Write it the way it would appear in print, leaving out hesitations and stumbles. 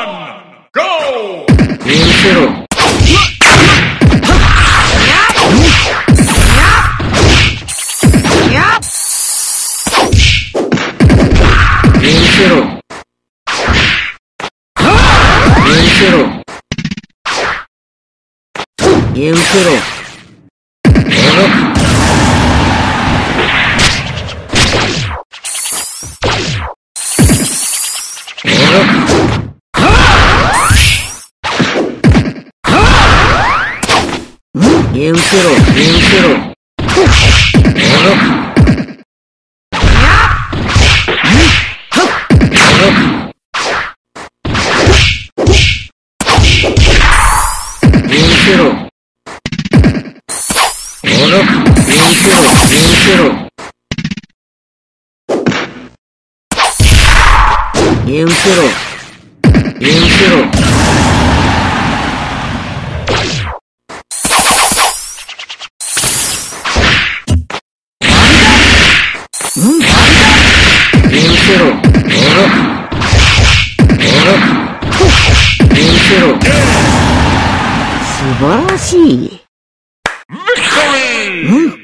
Go! 許せろ。許せろ。許せろ。許せろ。許せろ。許せろ。許せろ。許せろ。許せろ。許せろ。素晴らしい。 Victory!